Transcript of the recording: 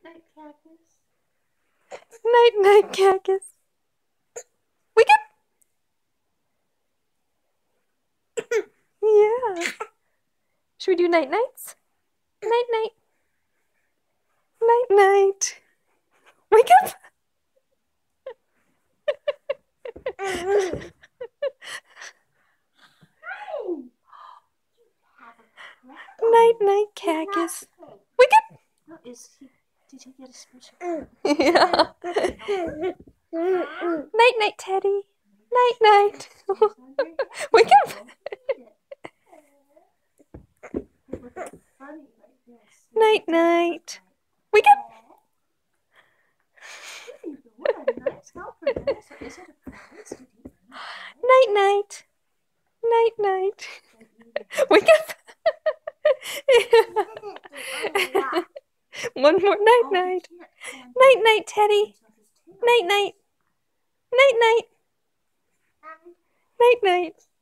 Night, cactus. Night, night, cactus. Wake up! Yeah. Should we do night nights? Night, night. Night, night. Wake up! Night, night, cactus. Wake up! Oh, did he get a special? Yeah. Night, night, Teddy. Night, night. Wake up! Night, night. Wake up! Night, night. Night, night. Wake up! One more night, night. Night, night, Teddy. Night, night. Night, night. Night, night.